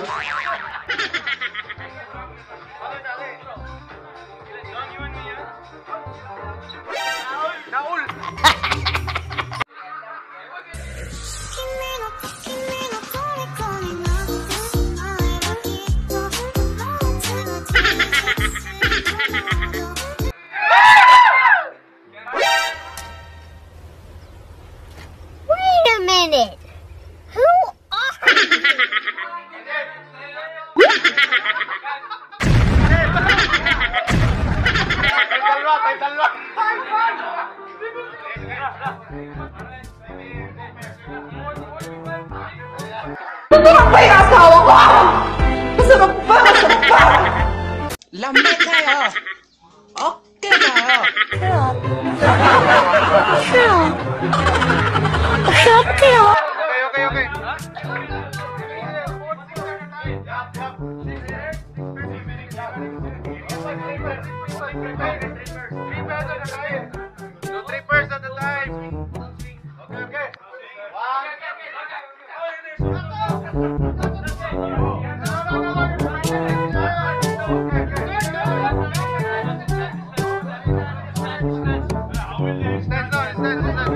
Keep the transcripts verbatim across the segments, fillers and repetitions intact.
Naul! Wait a minute. Who are you? Dalwa, tayo dalwa. Tutulak pa yung asawa ko! Masarap pa! Masarap pa! Lamig kayo! Okay kayo! Stop kayo. Okay, okay, okay. Do three pairs at a time. Okay, okay. Stand down, stand, stand.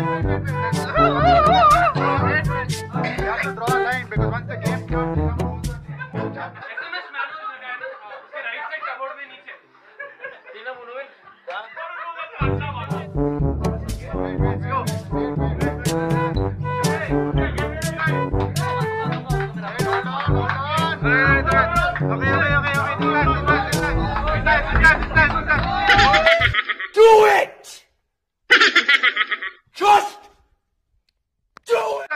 You have to draw a line because once the game comes, you come. Okay, okay, okay, okay. Do it! Just do it!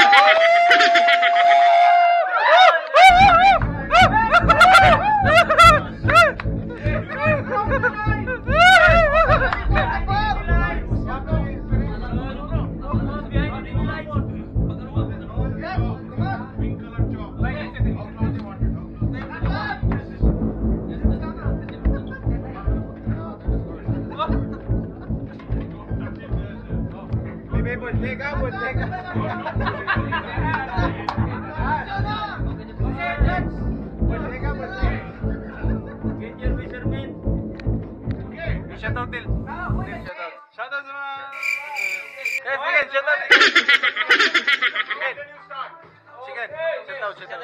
Bodega, bodega. Bodega, bodega. Get your measurement. Shout out, Til. Shout out. Shout out sa mga... Eh, sige, shout out. Sige, shout out, shout out.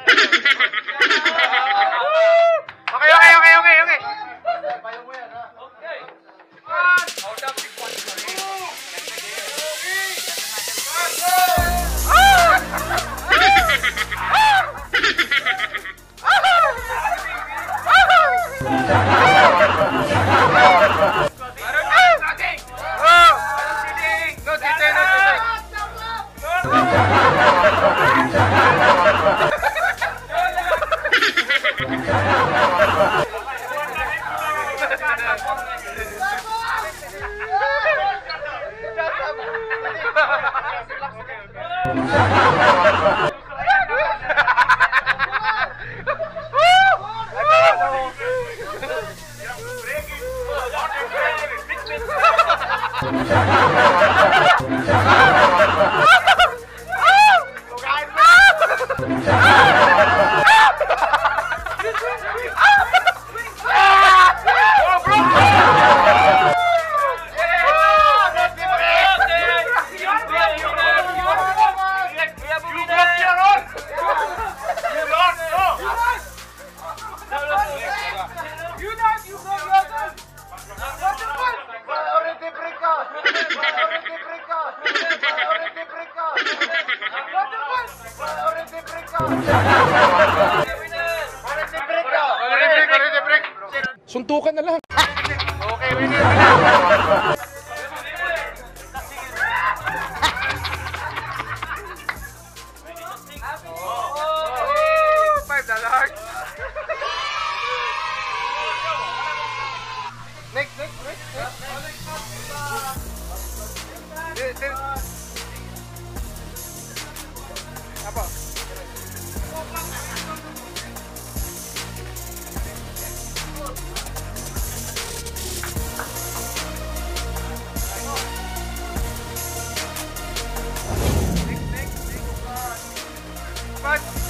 Okay, okay, okay, okay, okay. Payo mo yan, ha? Okay. Out of the one. Suntukan na lang. Okay, winner, winner. Five dollars. Next, next, next, next. This, this. Apa? Next, next, next. But